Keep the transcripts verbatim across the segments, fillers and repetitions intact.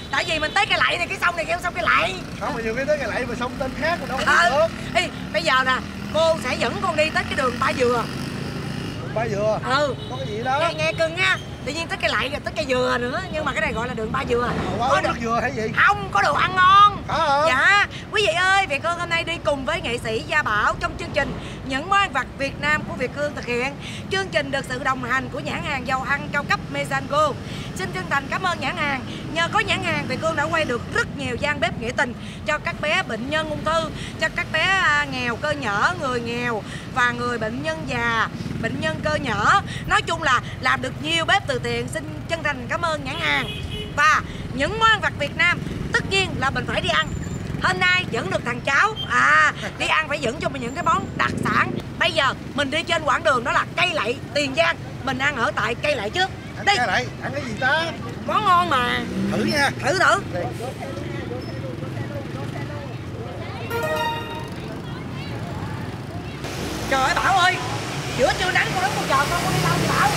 Tại vì mình tới cây lậy này, cái sông này kêu sông cây lậy. Không, mà nhiều cái tới cây lậy mà sông tên khác mà đâu có biết được. Ê, bây giờ nè, cô sẽ dẫn con đi tới cái đường Ba Dừa. Ba Dừa? Ừ. Có cái gì đó? Nghe, nghe cưng nha. Tự nhiên tới cây lậy rồi tới cây dừa nữa. Nhưng mà cái này gọi là đường Ba Dừa. Ủa, có nước dừa hay gì? Không, có đồ ăn ngon. Hả hả? Dạ. Quý vị ơi, Việt Hương hôm nay đi cùng với nghệ sĩ Gia Bảo trong chương trình Những món ăn vặt Việt Nam của Việt Hương thực hiện. Chương trình được sự đồng hành của nhãn hàng dầu ăn cao cấp Mesango. Xin chân thành cảm ơn nhãn hàng. Nhờ có nhãn hàng, Việt Hương đã quay được rất nhiều gian bếp nghĩa tình cho các bé bệnh nhân ung thư, cho các bé nghèo cơ nhở, người nghèo và người bệnh nhân già, bệnh nhân cơ nhở. Nói chung là làm được nhiều bếp từ thiện. Xin chân thành cảm ơn nhãn hàng. Và những món ăn vặt Việt Nam tất nhiên là mình phải đi ăn. Hôm nay dẫn được thằng cháu à đi ăn phải dẫn cho mình những cái món đặc sản. Bây giờ mình đi trên quãng đường đó là cây lậy Tiền Giang. Mình ăn ở tại cây lậy trước. Đi. Cây lậy, ăn cái gì ta? Món ngon mà. Thử nha. Thử thử. Đi. Trời ơi Bảo ơi, giữa trưa nắng con đứng con chờ con con đi đâu vậy Bảo?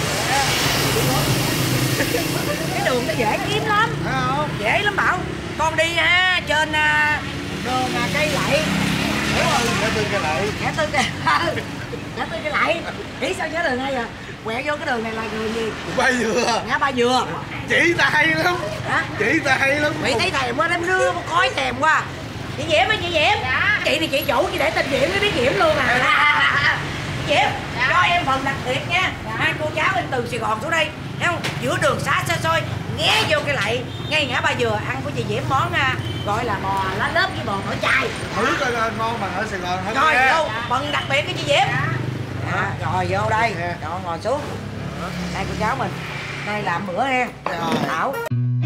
Cái đường nó dễ kiếm lắm. Không? Dễ lắm Bảo. Con đi ha trên uh, đường uh, cây lậy. Hiểu không? Ngã tư cây lậy. Ngã tư cây Ngã tư cây lậy. Nghĩ sao nhớ đường hay à? Quẹo vô cái đường này là đường gì? Ba Dừa. Ngã Ba Dừa. Chỉ ta hay lắm. Hả? Chỉ ta hay lắm. Chị thấy thèm quá, đám rưa khói thèm quá. Chị Diễm ơi, chị Diễm. Dạ. Chị thì chị chủ, chị để tên Diễm mới biết Diễm luôn à. Chị Diễm, dạ. Cho em phần đặc biệt nha. Dạ. Hai cô cháu em từ Sài Gòn xuống đây, thấy không? Giữa đường xá xa xôi, ghé vô cái lậy ngay ngã Ba Dừa ăn của chị Diễm món à, gọi là bò lá lớp với bò nổi chai. Thử coi ngon bằng ở Sài Gòn không? Rồi vô, phần đặc biệt của chị Diễm. Dạ. Dạ. Rồi vô đây, rồi ngồi xuống. Đây cô cháu mình, đây làm bữa hen. Thảo.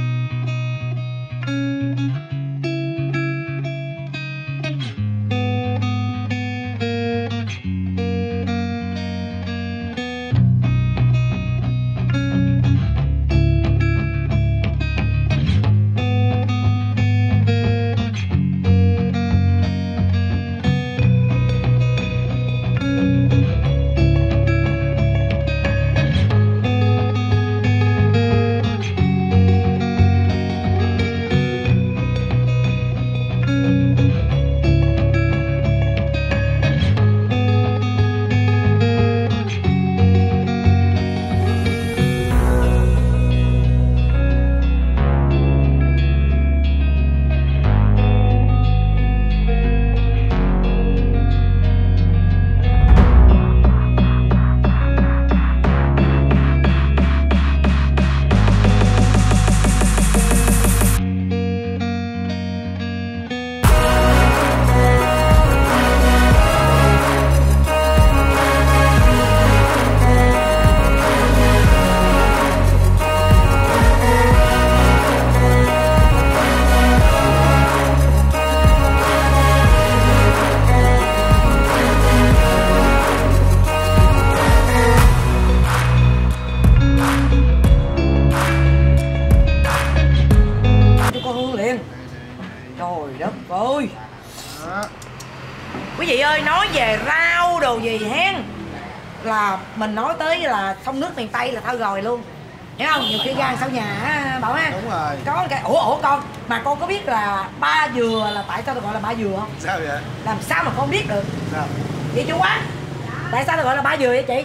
Quý vị ơi, nói về rau đồ gì hen là mình nói tới là sông nước miền Tây là thôi rồi luôn, hiểu không? Nhiều khi ra sau nhà á Bảo ha. Đúng rồi. Có cái ủa ủa con mà con có biết là Ba Dừa là tại sao được gọi là Ba Dừa không? Sao vậy? Làm sao mà con biết được? Sao? Chị chú quá. Tại sao được gọi là Ba Dừa vậy chị?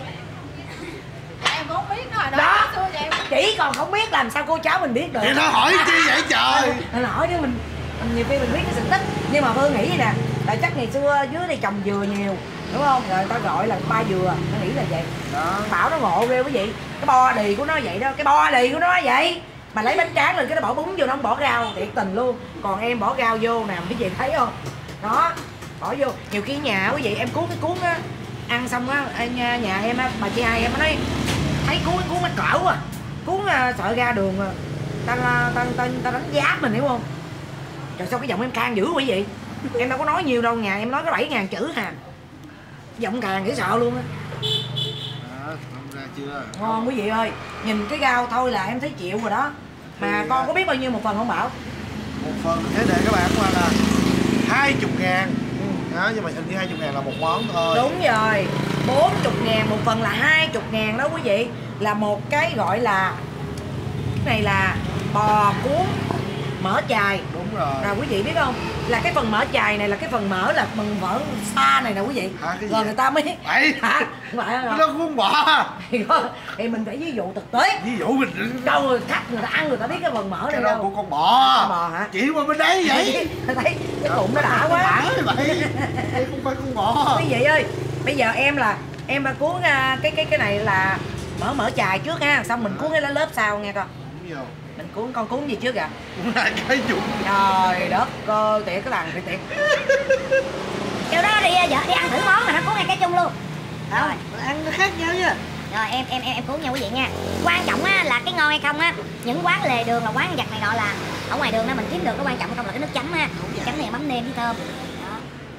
Em cũng biết đó, đó. Đó. Chị còn không biết làm sao cô cháu mình biết được? Vậy nó hỏi chi vậy trời? Nó hỏi chứ mình, mình nhiều khi mình biết cái sự tích. Nhưng mà Phương nghĩ vậy nè, tại chắc ngày xưa dưới đây trồng dừa nhiều, đúng không? Rồi ta gọi là Ba Dừa, nó nghĩ là vậy. Đó. Bảo nó ngộ ghê quý vị. Cái bo đì của nó vậy đó, cái bo đì của nó vậy. Mà lấy bánh tráng lên cái nó bỏ bún vô, nó không bỏ rau, thiệt tình luôn. Còn em bỏ rau vô nè, quý vị thấy không? Đó, bỏ vô. Nhiều khi nhà quý vị em cuốn cái cuốn á, ăn xong á, nhà, nhà em á, bà chị hai em nói thấy cuốn cái cuốn nó cỡ à, cuốn uh, sợ ra đường uh, ta, ta, ta, ta đánh giá mình, hiểu không? Trời sao cái giọng em can dữ quý vị. Em đâu có nói nhiều đâu, nhà em nói có bảy ngàn chữ hà. Giọng càng dễ sợ luôn á. Đó, ra chưa? Ngon quý vị ơi, nhìn cái rau thôi là em thấy chịu rồi đó. Mà thì con có biết bao nhiêu một phần không Bảo? Một phần thế để các bạn qua là hai mươi ngàn. Ừ. Đó, nhưng mà hình như hai mươi ngàn là một món thôi. Đúng rồi, bốn mươi ngàn một phần là hai mươi ngàn đó quý vị. Là một cái gọi là, cái này là bò cuốn mỡ chài. Đúng rồi. Rồi quý vị biết không, là cái phần mỡ chài này là cái phần mỡ là phần mỡ xa này nè quý vị. Hả, cái gì rồi vậy? Người ta mới Vậy hả vậy nó không bỏ. thì, thì mình phải ví dụ thực tế. Ví dụ mình đâu người khách người ta ăn người ta biết cái phần mỡ này cái đâu. đó của con bò. Con bò hả? Chỉ qua bên đấy vậy. Thấy cái bụng nó đã quá. Vậy đây không phải con bò. Quý vị ơi, bây giờ em là em cuốn uh, cái cái cái này là mỡ mỡ chài trước ha, xong mình cuốn cái lá lớp sau nghe con. Đúng rồi. Mình cuốn con cuốn gì trước kìa? Cũng là cái dụng. Trời đất ơi, tiệt cái lần thì tiệt. Kêu đó đi vợ đi ăn thử món mà nó cuốn ngay cái chung luôn. Rồi, ăn nó khác nhau chứ. Rồi em em em em cuốn nha quý vị nha. Quan trọng á là cái ngon hay không á. Những quán lề đường là quán giặt này nọ là ở ngoài đường đó mình kiếm được, cái quan trọng không là cái nước chấm ha. Chấm này mắm nêm với thơm. Đó.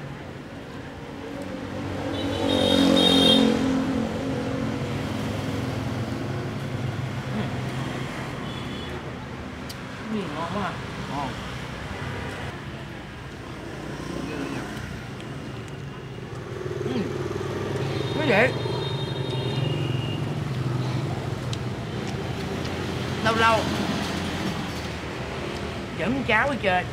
Gì ngon quá à. Ngon. Ừ. Quý vị, lâu lâu dẫn cháu đi chơi,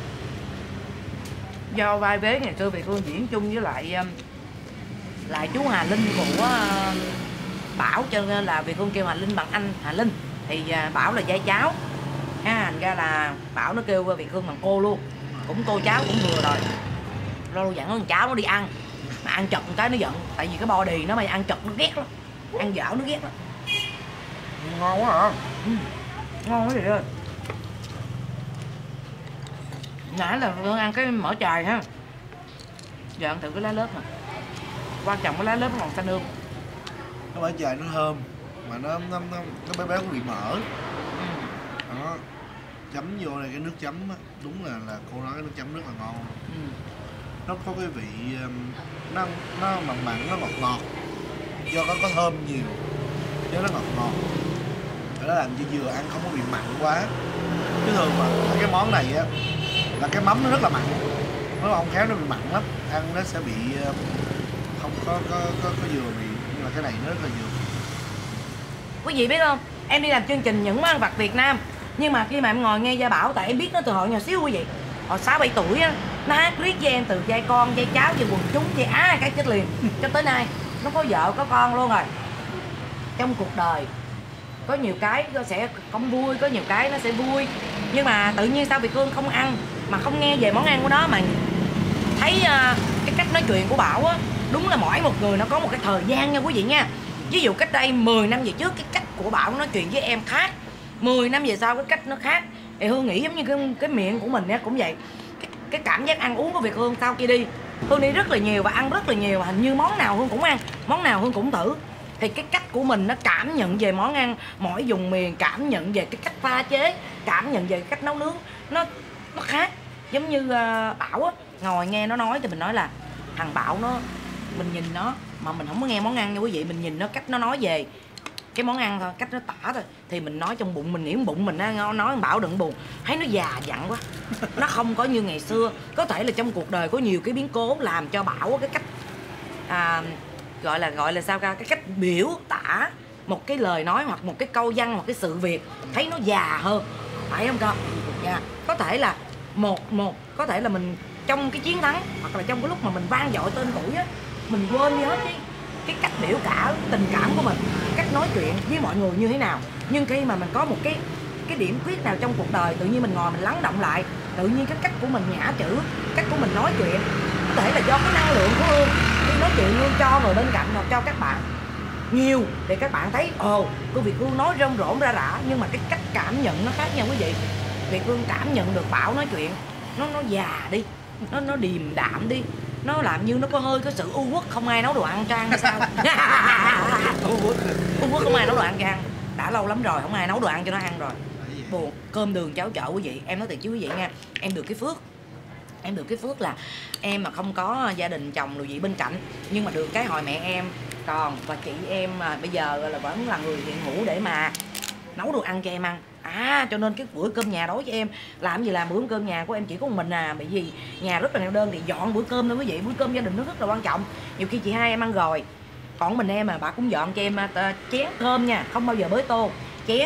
do vai vế ngày xưa Việt Hương diễn chung với lại um, lại chú Hà Linh của uh, Bảo, cho nên là Việt Hương kêu Hà Linh bằng anh Hà Linh, thì uh, Bảo là giai cháu ha, thành ra là Bảo nó kêu Việt Hương bằng cô luôn, cũng cô cháu cũng vừa rồi. Lâu lâu dẫn con cháu nó đi ăn mà ăn chật một cái nó giận, tại vì cái body nó mà ăn chật nó ghét lắm, ăn dở nó ghét lắm. Ngon quá hả? Ừ. Ngon quá vậy ơi. Nãy là Phương ăn cái mỡ chài ha, giờ ăn thử cái lá lớp nè, quan trọng cái lá lớp nó còn xanh ương. Nó bả chài nó thơm mà nó nó nó, nó bé bé cũng bị mỡ. Ừ. Đó, chấm vô này cái nước chấm á, đúng là là cô nói cái nước chấm rất là ngon. Ừ. Nó có cái vị um, nó nó mặn mặn, nó ngọt ngọt, do có có thơm nhiều chứ nó ngọt ngọt, để nó làm cho vừa ăn không có bị mặn quá. Chứ thường mà cái món này á là cái mắm nó rất là mặn, nó không khéo nó bị mặn lắm, ăn nó sẽ bị um, không có có có, có vừa bị, nhưng mà cái này nó rất là vừa. Quý vị biết không, em đi làm chương trình những món ăn vặt Việt Nam, nhưng mà khi mà em ngồi nghe Gia Bảo, tại em biết nó từ hồi nhỏ xíu quý vị, hồi sáu bảy tuổi á, nó hát riết với em từ giai con, giai cháu, giai quần chúng, giai á cái chết liền cho tới nay nó có vợ có con luôn rồi. Trong cuộc đời có nhiều cái nó sẽ không vui, có nhiều cái nó sẽ vui, nhưng mà tự nhiên sao Việt Hương không ăn mà không nghe về món ăn của nó, mà thấy uh, cái cách nói chuyện của Bảo á, đúng là mỗi một người nó có một cái thời gian nha quý vị nha. Ví dụ cách đây mười năm về trước cái cách của Bảo nói chuyện với em khác, mười năm về sau cái cách nó khác. Thì Hương nghĩ giống như cái, cái miệng của mình á cũng vậy, cái, cái cảm giác ăn uống của Việt Hương sau khi đi, Hương đi rất là nhiều và ăn rất là nhiều, hình như món nào Hương cũng ăn, món nào Hương cũng thử. Thì cái cách của mình nó cảm nhận về món ăn, mỗi vùng miền cảm nhận về cái cách pha chế, cảm nhận về cái cách nấu nướng nó nó khác. Giống như uh, Bảo á, ngồi nghe nó nói thì mình nói là thằng Bảo nó, mình nhìn nó mà mình không có nghe món ăn nha quý vị, mình nhìn nó cách nó nói về cái món ăn thôi, cách nó tả thôi, thì mình nói trong bụng mình, nghĩ bụng mình nó nói Bảo đừng buồn, thấy nó già dặn quá, nó không có như ngày xưa. Có thể là trong cuộc đời có nhiều cái biến cố làm cho Bảo cái cách à, gọi là gọi là sao ca, cái cách biểu tả một cái lời nói hoặc một cái câu văn, một cái sự việc thấy nó già hơn, phải không con? Dạ. Có thể là một một có thể là mình trong cái chiến thắng hoặc là trong cái lúc mà mình vang dội tên tuổi á, mình quên đi hết cái cái cách biểu cảm tình cảm của mình, cách nói chuyện với mọi người như thế nào. Nhưng khi mà mình có một cái cái điểm quyết nào trong cuộc đời, tự nhiên mình ngồi mình lắng động lại, tự nhiên cái cách của mình nhã chữ, cách của mình nói chuyện, có thể là do cái năng lượng của Hương khi nói chuyện Hương cho người bên cạnh hoặc cho các bạn nhiều, thì các bạn thấy ồ cô Việt Hương nói rôm rỗn ra rã, nhưng mà cái cách cảm nhận nó khác nhau quý vị. Việt Hương cảm nhận được Bảo nói chuyện nó nó già đi, nó nó điềm đạm đi, nó làm như nó có hơi cái sự u uất, không ai nấu đồ ăn cho ăn hay sao. u uất u uất không ai nấu đồ ăn cho ăn, đã lâu lắm rồi không ai nấu đồ ăn cho nó ăn rồi, buồn. Cơm đường cháo chợ quý vị, em nói thiệt chứ quý vị nha, em được cái phước em được cái phước là em mà không có gia đình chồng đồ gì bên cạnh, nhưng mà được cái hồi mẹ em còn và chị em mà bây giờ là vẫn là người hiện hữu để mà nấu đồ ăn cho em ăn. À cho nên cái bữa cơm nhà đối với em làm gì làm, bữa cơm nhà của em chỉ có một mình à, bởi vì nhà rất là neo đơn thì dọn bữa cơm thôi quý vị, bữa cơm gia đình nó rất là quan trọng. Nhiều khi chị hai em ăn rồi còn mình em mà bà cũng dọn cho em uh, chén cơm nha, không bao giờ bới tô, chén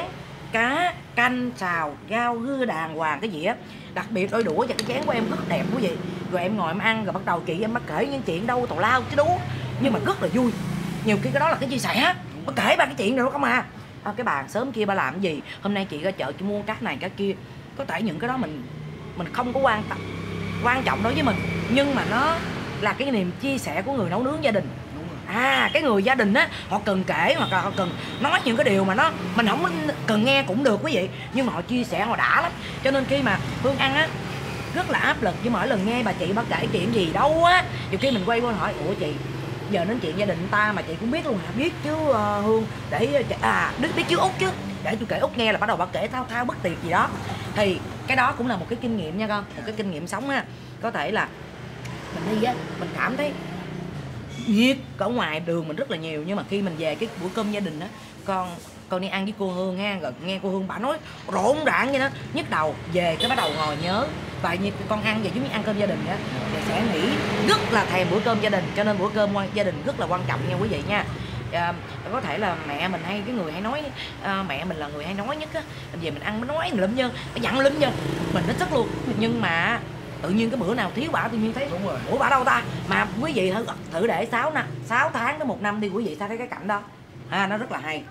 cá canh xào rau hư đàng hoàng cái gì á, đặc biệt đôi đũa và cái chén của em rất đẹp quý vị. Rồi em ngồi em ăn rồi bắt đầu chị em bắt kể những chuyện đâu tào lao chứ đú, nhưng mà rất là vui. Nhiều khi cái đó là cái chia sẻ, bắt kể ba cái chuyện rồi không à. à cái bàn sớm kia ba làm cái gì, hôm nay chị ra chợ chị mua cái này cái kia. Có thể những cái đó mình mình không có quan tâm quan trọng đối với mình, nhưng mà nó là cái niềm chia sẻ của người nấu nướng gia đình. À cái người gia đình á, họ cần kể hoặc là họ cần nói những cái điều mà nó mình không cần nghe cũng được quý vị, nhưng mà họ chia sẻ họ đã lắm. Cho nên khi mà Hương ăn á rất là áp lực, nhưng mỗi lần nghe bà chị bà kể chuyện gì đâu á, nhiều khi mình quay qua hỏi ủa chị giờ nói chuyện gia đình người ta mà chị cũng biết luôn hả? Biết chứ uh, Hương, để à biết biết chứ Út chứ, để tôi kể Út nghe là bắt đầu bà kể thao thao bất tuyệt gì đó. Thì cái đó cũng là một cái kinh nghiệm nha con, một cái kinh nghiệm sống á. Có thể là mình đi á mình cảm thấy nhiệt ở ngoài đường mình rất là nhiều, nhưng mà khi mình về cái bữa cơm gia đình á, con con đi ăn với cô Hương ha, rồi nghe cô Hương bà nói rộn ràng vậy đó, nhức đầu về cái bắt đầu ngồi nhớ. Và như con ăn về giống như ăn cơm gia đình á, thì sẽ nghĩ rất là thèm bữa cơm gia đình. Cho nên bữa cơm gia đình rất là quan trọng nha quý vị nha. À, có thể là mẹ mình hay cái người hay nói à, mẹ mình là người hay nói nhất á, về mình ăn nó nói lụm nhân, nó dặn lụm nhân mình nó sức luôn. Nhưng mà tự nhiên cái bữa nào thiếu bả tự nhiên thấy đúng rồi, ủa bả đâu ta. Mà quý vị thử thử để sáu năm sáu tháng đến một năm đi quý vị sao thấy cái cảnh đó à, nó rất là hay.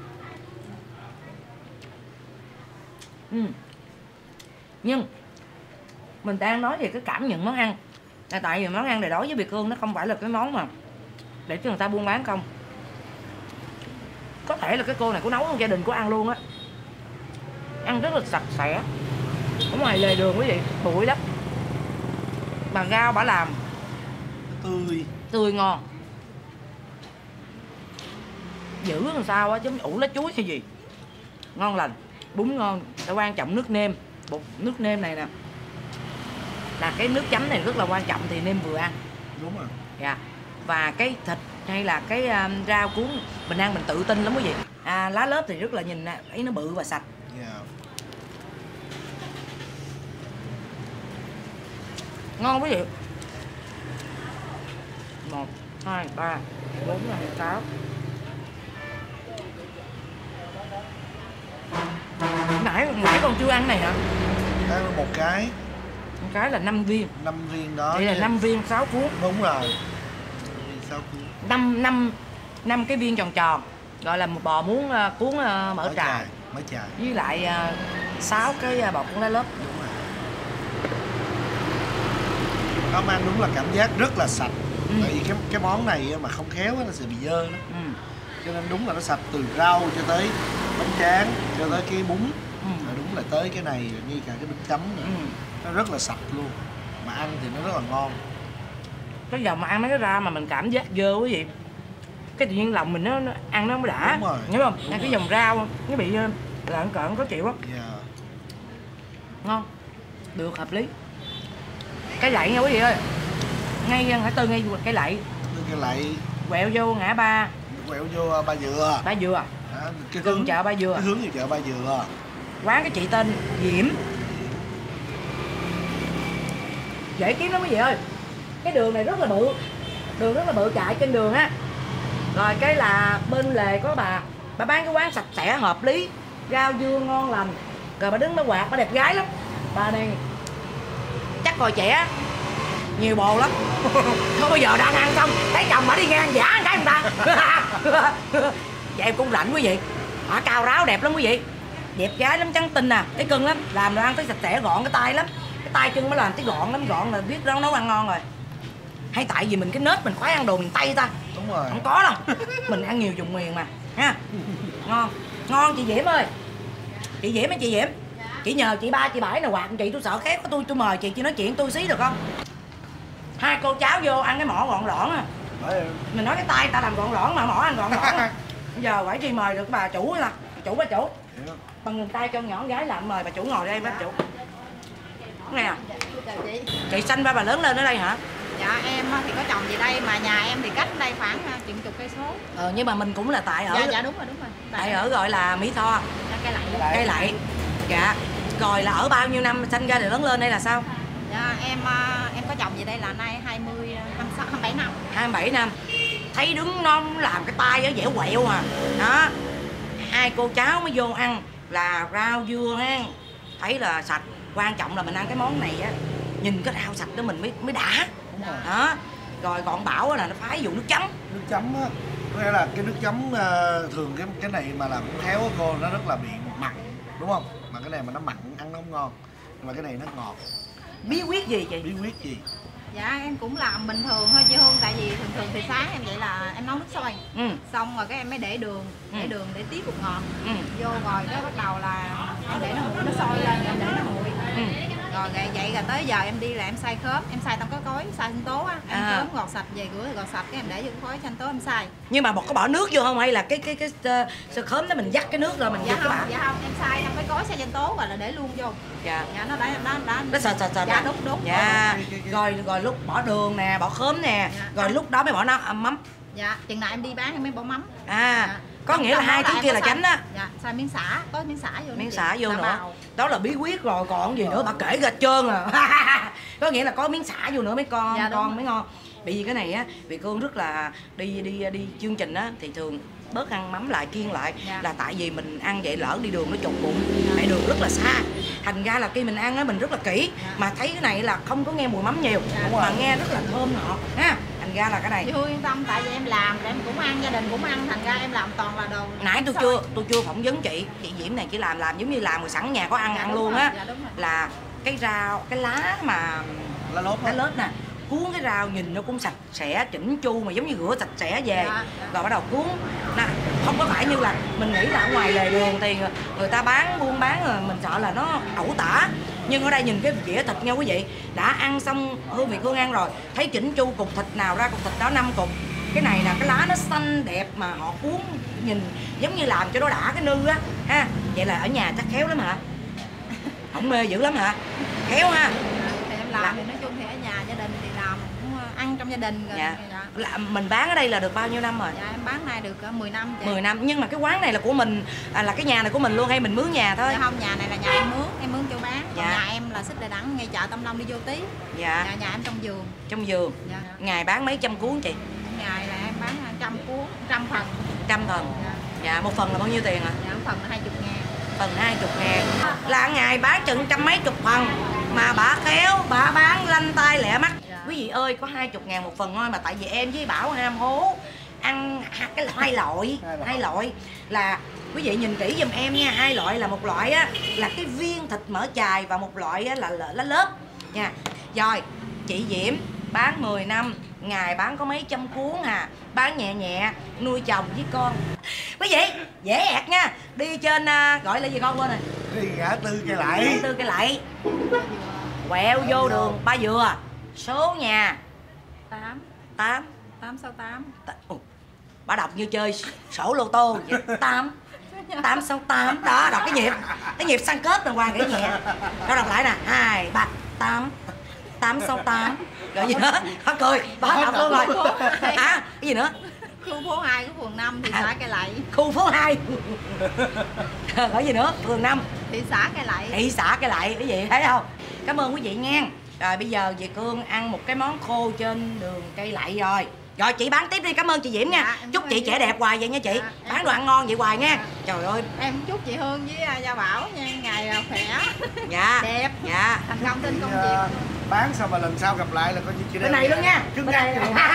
ừ. Nhưng mình đang nói về cái cảm nhận món ăn là tại vì món ăn này đối với Việt Hương nó không phải là cái món mà để cho người ta buôn bán không. Có thể là cái cô này cô nấu trong gia đình của ăn luôn á, ăn rất là sạch sẽ. Ở ngoài lề đường quý vị bụi lắm, mà rau bả làm tươi tươi ngon, giữ làm sao á, giống ủ lá chuối hay gì ngon lành, bún ngon. Để quan trọng nước nêm, bột nước nêm này nè là cái nước chấm này rất là quan trọng, thì nêm vừa ăn đúng rồi. Dạ. Và cái thịt hay là cái um, rau cuốn mình ăn mình tự tin lắm quý vị. À, lá lớp thì rất là nhìn thấy nó bự và sạch. Yeah. Ngon quý vị. Một, hai, ba, bốn, năm, sáu. Nãy nãy con chưa ăn này hả? Ăn một cái. Một cái là năm viên. Năm viên đó. Đây là năm viên sáu cuốn. Đúng rồi. sáu cuốn. Năm năm năm cái viên tròn tròn, gọi là một bò muốn uh, cuốn uh, mỡ, mỡ trài, mỡ trài. Với lại sáu uh, cái uh, bò cuốn lá lớp. Đúng rồi. Nó ăn đúng là cảm giác rất là sạch. Ừ. Tại vì cái cái món này mà không khéo nó sẽ bị dơ lắm. Ừ. Cho nên đúng là nó sạch từ rau cho tới bánh tráng cho tới cái bún. Ừ. Rồi đúng là tới cái này như cả cái bánh chấm nữa. Ừ. Nó rất là sạch luôn. Mà ăn thì nó rất là ngon. Cái giờ mà ăn mấy cái rau mà mình cảm giác dơ quý vị, cái tự nhiên lòng mình nó, nó ăn nó mới đã. Đúng rồi. Hiểu không? Đúng ăn rồi. cái dòng rau nó bị lợn cợn khó chịu á. Yeah. Ngon, được, hợp lý. Cái lậy nha quý vị ơi, ngay ngã tư ngay cái lậy, cái lậy quẹo vô ngã ba, quẹo vô Ba Dừa. Ba Dừa. À, cái hướng chợ Ba Dừa. Cái hướng về chợ Ba Dừa. Quán cái chị tên Diễm, dễ kiếm lắm quý vị ơi. Cái đường này rất là bự, đường rất là bự, chạy trên đường á. Rồi cái là bên lề có bà, bà bán cái quán sạch sẽ hợp lý, rau dưa ngon lành. Rồi bà đứng nó quạt, bà đẹp gái lắm. Bà này chắc còn trẻ, nhiều bồ lắm. Thôi bây giờ đang ăn xong thấy chồng bà đi ngang giả cái người ta. Vậy em cũng rảnh quý vị. Bà cao ráo đẹp lắm quý vị, đẹp gái lắm, trắng tinh nè, cái cưng lắm, làm đồ ăn thấy sạch sẽ gọn cái tay lắm. Cái tay chân mới làm thấy gọn lắm, gọn là biết nấu nấu ăn ngon rồi. Hay tại vì mình cái nết mình khoái ăn đồ miền Tây ta. Đúng rồi. Không có đâu, mình ăn nhiều vùng miền mà ha. Ngon, ngon chị Diễm ơi. Chị Diễm á, chị Diễm, chị nhờ chị Ba chị Bảy nào quạt chị, tôi sợ khác của tôi tôi mời chị chị nói chuyện tôi xí được không? Hai cô cháu vô ăn cái mỏ gọn lõn à. Mình nói cái tay ta làm gọn lõn mà mỏ ăn gọn lõn à. Bây giờ phải chi mời được bà chủ là chủ bà chủ. Bằng ngừng tay cho nhỏ con gái làm, mời bà chủ ngồi đây bà chủ. Nghe à? Chị. Chị sanh ba bà lớn lên ở đây hả? Dạ em thì có chồng về đây, mà nhà em thì cách đây khoảng chừng chục cây số. Ờ nhưng mà mình cũng là tại ở. Dạ dạ đúng rồi đúng rồi. Tại, tại ở gọi là Mỹ Tho. Dạ, cây lậy. Cây lậy. Dạ. Rồi là ở bao nhiêu năm sanh ra rồi lớn lên đây là sao? Dạ em em có chồng về đây là nay hai mươi, hai mươi bảy năm. hai mươi bảy năm. Thấy đứng nó làm cái tay á dẻo quẹo à. Đó. Hai cô cháu mới vô ăn, là rau dưa ha, thấy là sạch. Quan trọng là mình ăn cái món này á, nhìn cái rau sạch đó mình mới mới đã. Đúng rồi. Đó. Rồi còn Bảo là nó phái vụ nước chấm. Nước chấm á, có nghĩa là cái nước chấm uh, thường cái cái này mà làm khéo á cô, nó rất là bị mặn, đúng không? Mà cái này mà nó mặn ăn nó không ngon. Nhưng mà cái này nó ngọt. Bí quyết gì chị? Bí quyết gì? Dạ em cũng làm bình thường thôi chị Hương, tại vì thường thường thì sáng em vậy là em nấu nước sôi, Ừ. xong rồi cái em mới để đường, để Ừ. đường để tí bột ngọt, Ừ. vô rồi cái bắt đầu là em để nó nguội, nó sôi lên em để nó nguội. Ừ. Rồi vậy, vậy là tới giờ em đi là em xay khóm, em xay tao có cối, xay sinh tố á, em À. khóm gọt sạch về rửa gọt sạch cái em để vô cái khối sinh tố em xay. Nhưng mà bột có bỏ nước vô không hay là cái cái cái sơ khóm đó mình dắt cái nước rồi mình Dạ vô cái không, bả? dạ không, em xay trong cái cối xay sinh tố rồi là để luôn vô. Dạ. Dạ nó đã đã đã. Nó sệt sệt sệt. Dạ đúng đúng. Dạ. Cái- cái- cái- Rồi rồi lúc bỏ đường nè, bỏ khóm nè, Dạ. rồi lúc đó mới bỏ nó mắm. Dạ, chừng nào em đi bán em mới bỏ mắm. À, Dạ. có Trong- nghĩa là trong đó hai thứ em kia có là xay- chánh đó. Dạ, xay miếng xả, có miếng xả vô nữa Miếng chị. xả vô Xả nữa. bào. Đó là bí quyết rồi, còn gì nữa bà kể ra hết trơn à. Có nghĩa là có miếng xả vô nữa mấy con, Dạ, đúng con rồi. mới ngon. Bởi vì cái này á, Việt Hương rất là đi đi đi chương trình á thì thường bớt ăn mắm lại, kiêng lại. Dạ. Là tại vì mình ăn vậy lỡ đi đường nó trùng bụng, tại đường rất là xa. Thành ra là khi mình ăn á mình rất là kỹ. Dạ. Mà thấy cái này là không có nghe mùi mắm nhiều, Dạ. mà nghe rất là thơm ngọt ha. Thành ra là cái này Chị Hương yên tâm, tại vì em làm em cũng ăn, gia đình cũng ăn, thành ra em làm toàn là đồ. nãy tôi chưa tôi chưa phỏng vấn chị chị Diễm này chỉ làm làm giống như làm rồi sẵn nhà có ăn Dạ, ăn đúng luôn rồi, á. dạ, đúng rồi. Là cái rau cái lá mà Lá lốt lá á. lết nè, cuốn cái rau nhìn nó cũng sạch sẽ chỉnh chu mà giống như rửa sạch sẽ về. Dạ, dạ. Rồi bắt đầu cuốn nè, không có phải như là mình nghĩ là ở ngoài lề đường thì người ta bán buôn bán rồi mình sợ là nó ẩu tả, nhưng ở đây nhìn cái dĩa thịt nha quý vị, đã ăn xong Hương Việt Hương ăn rồi thấy chỉnh chu cục thịt nào ra cục thịt đó năm cục. Cái này nè, cái lá nó xanh đẹp mà họ cuốn nhìn giống như làm cho nó đã cái nư á ha. Vậy là ở nhà chắc khéo lắm hả? Không mê dữ lắm hả? Khéo ha. Thì em làm thì nói chung thì ở nhà gia đình thì làm cũng ăn trong gia đình rồi. Dạ. Dạ. Là mình bán ở đây là được bao nhiêu năm rồi? Dạ em bán này được mười năm chị. mười năm. Nhưng mà cái quán này là của mình, à, là cái nhà này của mình luôn hay mình mướn nhà thôi? Dạ không, nhà này là nhà em mướn, em mướn cho bán. Còn Dạ. nhà em là xích Đà Nẵng ngay chợ Tâm Long đi vô tí. Dạ. Dạ, nhà em trong vườn. Trong vườn. Dạ. Ngày bán mấy trăm cuốn chị? Ngày là em bán trăm cuốn, trăm phần. Trăm phần. Dạ. Dạ, một phần là bao nhiêu tiền ạ? À? Dạ phần là hai mươi ngàn. Phần hai mươi ngàn. Là ngày bán chừng trăm mấy chục phần. Mà bà khéo, bà bán lanh tay lẹ mắt. Dạ. Quý vị ơi, có hai mươi ngàn một phần thôi mà tại vì em với Bảo ham hố ăn cái hai loại, hai loại là quý vị nhìn kỹ giùm em nha, hai loại là một loại á là cái viên thịt mỡ chài và một loại á là lá lớp nha. Rồi, chị Diễm bán mười năm, ngày bán có mấy trăm cuốn à, bán nhẹ nhẹ, nuôi chồng với con. Quý vị, dễ ẹt nha, đi trên uh, gọi là gì con quên rồi. Đi ngã tư cây Ngã lại. tư cây lậy. Quẹo vô đường Ba Dừa. Số nhà tám, tám. tám sáu tám. Ồ, bà đọc như chơi sổ lô tô vậy. Tám tám sáu tám đó, đọc cái nhịp cái nhịp sang kết rồi qua cái nhẹ. Đó, đọc lại nè, hai ba tám tám sáu tám rồi gì nữa, hết cười bà đọc luôn rồi hả? Cái gì nữa? Khu phố hai của phường năm thị À. xã Cây Lậy. Khu phố hai gọi gì nữa? Phường năm Thị xã Cây Lậy. thị xã Cây Lậy. Cái gì thấy không? Cảm ơn quý vị nha. Rồi bây giờ Việt Hương ăn một cái món khô trên đường Cây Lậy rồi. Rồi chị bán tiếp đi, cảm ơn chị Diễm nha. Dạ, em Chúc cảm chị ơn trẻ chị. đẹp hoài vậy nha chị. Dạ, em- Bán đồ ăn ngon vậy hoài nha. Dạ. Trời ơi. Em chúc chị Hương với à, Gia Bảo nha, ngày à, khỏe, Dạ. đẹp, Dạ. thành công trên công Thì, việc. ờ, bán xong mà lần sau gặp lại là coi như chị Bên này luôn nha. Cứng Bên ngắc này. luôn.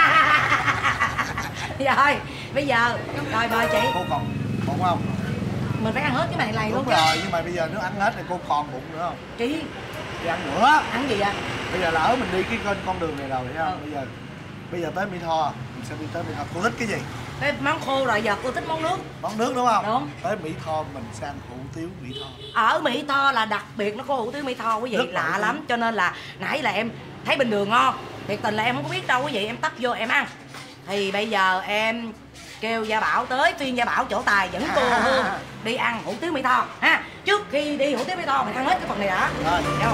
Rồi, bây giờ rồi mời chị. Cô còn bụng không? Mình phải ăn hết cái này này luôn Đúng chứ. rồi, nhưng mà bây giờ nếu ăn hết thì cô còn bụng nữa không? Chị Đi ăn nữa. ăn gì ạ? Bây giờ lỡ mình đi cái con con đường này rồi thấy không? Ừ. Bây giờ bây giờ tới Mỹ Tho, mình sẽ đi tới Mỹ Tho. Cô thích cái gì? Cái món khô rồi, giờ cô thích món nước. Món nước đúng không? Đúng. Tới Mỹ Tho mình sẽ ăn hủ tiếu Mỹ Tho. Ở Mỹ Tho là đặc biệt, nó có hủ tiếu Mỹ Tho quý vị, Rất lạ nổi lắm. tiếng. Cho nên là nãy là em thấy bình đường ngon, thiệt tình là em không có biết đâu quý vị, em tấp vô em ăn. Thì bây giờ em kêu Gia Bảo tới phiên Gia Bảo trổ tài dẫn cô Hương đi ăn hủ tiếu Mỹ Tho ha. Trước khi đi hủ tiếu Mỹ Tho mình ăn hết cái phần này đã. Rồi. Đâu.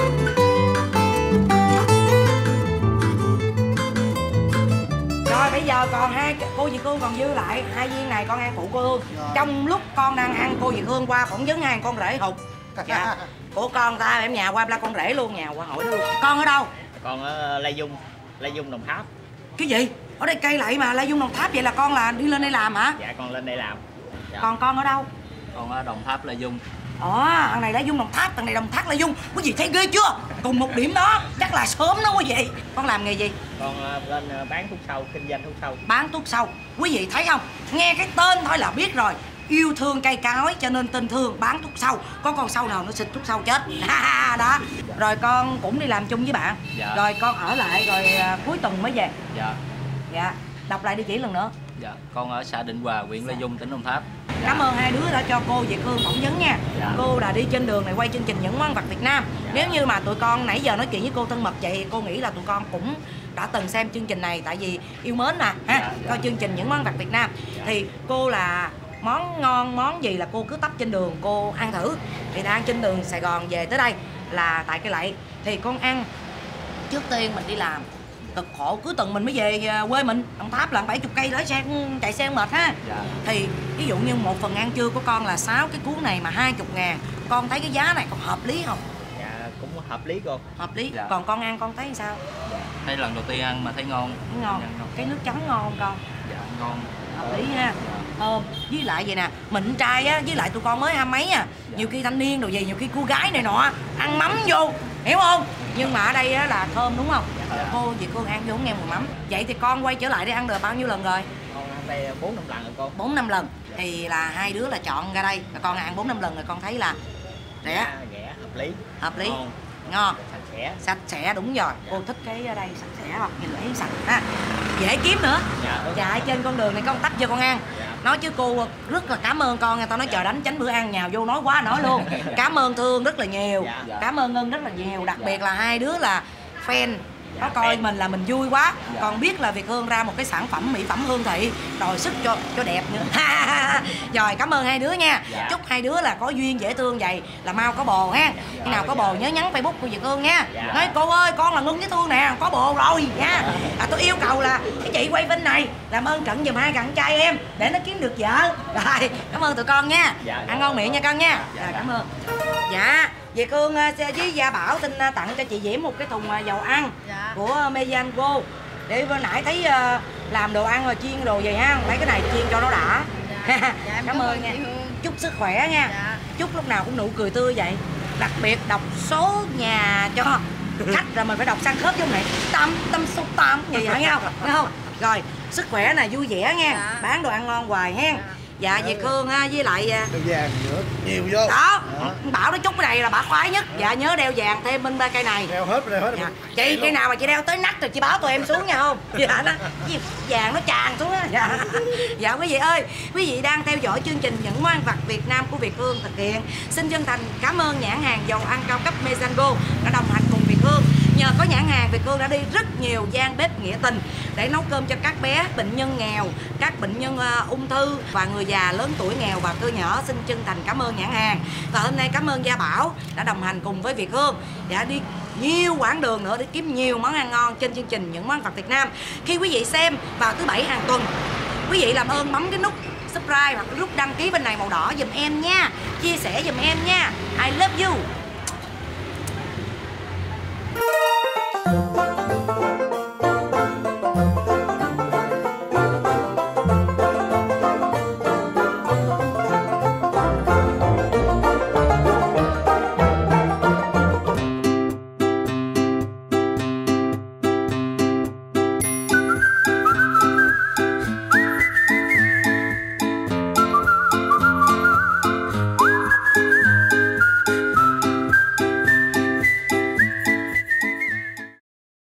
Rồi bây giờ còn hai cô Việt Hương còn dư lại hai viên này, con ăn phụ cô Hương. Rồi. Trong lúc con đang ăn, cô Việt Hương qua phỏng vấn hai con rể hụt. Dạ. Của con ta em nhà qua la con rể luôn, nhà qua hỏi nó luôn. Con ở đâu? Con ở Lai Dung, Lai Dung Đồng Tháp. Cái gì? Ở đây cây lậy mà Lai Dung Đồng Tháp, vậy là con là đi lên đây làm hả? Dạ con lên đây làm. Dạ. Còn con ở đâu? Còn ở Đồng Tháp là Dung. Ồ, thằng này là Dung Đồng Tháp, thằng này Đồng Tháp là Dung. Quý vị thấy ghê chưa? Cùng một điểm đó, chắc là sớm đó quý vị. Con làm nghề gì? Con lên bán thuốc sâu, kinh doanh thuốc sâu. Bán thuốc sâu. Quý vị thấy không? Nghe cái tên thôi là biết rồi. Yêu thương cây cối cho nên tên Thương bán thuốc sâu. Có con sâu nào nó xịt thuốc sâu chết. Đó. Rồi con cũng đi làm chung với bạn. Dạ. Rồi con ở lại rồi à, cuối tuần mới về. Dạ. Dạ. Đọc lại địa chỉ lần nữa. Dạ. Con ở xã Định Hòa, huyện Lai Dung, tỉnh Đồng Tháp. Dạ. Cảm ơn hai đứa đã cho cô Việt Hương phỏng vấn nha. Dạ. Cô là đi trên đường này quay chương trình Những Món Ăn Vặt Việt Nam. Dạ. Nếu như mà tụi con nãy giờ nói chuyện với cô thân mật vậy, cô nghĩ là tụi con cũng đã từng xem chương trình này, tại vì yêu mến mà ha. Dạ, dạ. Coi chương trình Những Món Ăn Vặt Việt Nam. Dạ. Thì cô là món ngon món gì là cô cứ tấp trên đường cô ăn thử. Thì đang trên đường Sài Gòn về tới đây là tại cái lậy thì con ăn. Trước tiên mình đi làm cực khổ, cuối tuần mình mới về quê mình. Đồng Tháp là bảy mươi cây lái xe chạy xe mệt ha. Dạ. Thì ví dụ như một phần ăn trưa của con là sáu cái cuốn này mà hai mươi ngàn, con thấy cái giá này còn hợp lý không? Dạ, cũng hợp lý cô. Hợp lý. Dạ. Còn con ăn con thấy sao? Thấy lần đầu tiên ăn mà thấy ngon. Ngon. Dạ, ngon. Cái nước chấm ngon không con? Dạ, ngon. Hợp lý ha. Thơm. Với lại vậy nè, mình trai á, với lại tụi con mới hai mấy à. Dạ. Nhiều khi thanh niên đồ gì, nhiều khi cô gái này nọ ăn mắm vô, hiểu không? Nhưng mà ở đây á là thơm đúng không? Dạ. Cô chị cô ăn vô không nghe mùi mắm. Vậy thì con quay trở lại để ăn được bao nhiêu lần rồi? Con ăn đây bốn năm lần rồi cô. Bốn năm lần. Thì là hai đứa là chọn ra đây, con ăn bốn năm lần rồi con thấy là rẻ, Dạ, rẻ, hợp lý. hợp lý, Ngon. ngon, Sạch sẽ. sạch sẽ, đúng rồi. Dạ. Cô thích cái ở đây sạch sẽ không? Nhìn thấy sạch ha, dễ kiếm nữa. Dạ, đúng. Chạy trên con đường này con tấp cho con ăn. Dạ. Nói chứ cô rất là cảm ơn con nha. Tao nói chờ đánh tránh bữa ăn nhào vô nói quá nói luôn. Cảm ơn Thương rất là nhiều. Dạ. Dạ. Cảm ơn Ngân rất là nhiều. Đặc Dạ. biệt là hai đứa là fan. Nó Dạ, coi fan. mình là mình vui quá. Dạ. Còn biết là Việt Hương ra một cái sản phẩm mỹ phẩm hương thị, đòi sức cho cho đẹp nữa. Rồi cảm ơn hai đứa nha. Dạ. Chúc hai đứa là có duyên dễ thương vậy là mau có bồ ha. Khi nào có bồ nhớ nhắn Facebook của Việt Hương nha. Dạ. Nói cô ơi con là Ngân với Thương nè, có bồ rồi nha. À, tôi yêu cầu là cái chị quay Vinh này làm ơn trận giùm hai cặn trai em để nó kiếm được vợ. Rồi cảm ơn tụi con nha. Dạ. Ăn ngon miệng nha con nha. Dạ. Rồi, cảm ơn. Dạ Việt Hương với Gia Bảo xin tặng cho chị Diễm một cái thùng dầu ăn Dạ. của Mezango. Để vừa nãy thấy uh, làm đồ ăn rồi chiên đồ gì ha, mấy cái này chiên cho nó đã. Dạ. Dạ, em Cảm ơn nha. chị Hương. Chúc sức khỏe nha. Dạ. Chúc lúc nào cũng nụ cười tươi vậy. Đặc biệt đọc số nhà cho khách rồi mình phải đọc sang khớp giống này. Tâm tâm số tám như vậy nghe không? Nghe không? Rồi, sức khỏe nè, vui vẻ nha. Dạ. Bán đồ ăn ngon hoài hen. Dạ Việt Hương ha, với lại Đeo vàng nữa, nhiều vô. đó, Đó. Bảo nó chút cái này là bà khoái nhất. Dạ nhớ đeo vàng thêm bên ba cây này. Đeo hết, đeo hết. Dạ. Chị cây nào mà chị đeo tới nách rồi chị báo tụi em xuống nha không? Dạ nó gì, vàng nó tràn xuống á. Dạ. Dạ quý vị ơi, quý vị đang theo dõi chương trình Những Món Ăn Vặt Việt Nam của Việt Hương thực hiện. Xin chân thành cảm ơn nhãn hàng dầu ăn cao cấp Mezango đã đồng hành cùng Việt Hương. Nhờ có nhãn hàng, Việt Hương đã đi rất nhiều gian bếp nghĩa tình để nấu cơm cho các bé bệnh nhân nghèo, các bệnh nhân uh, ung thư và người già lớn tuổi nghèo và cơ nhỏ. Xin chân thành cảm ơn nhãn hàng. Và hôm nay cảm ơn Gia Bảo đã đồng hành cùng với Việt Hương, đã đi nhiều quãng đường nữa để kiếm nhiều món ăn ngon trên chương trình Những Món Ăn Vặt Việt Nam. Khi quý vị xem vào thứ bảy hàng tuần, quý vị làm ơn bấm cái nút subscribe hoặc nút đăng ký bên này màu đỏ giùm em nha, chia sẻ giùm em nha. I love you.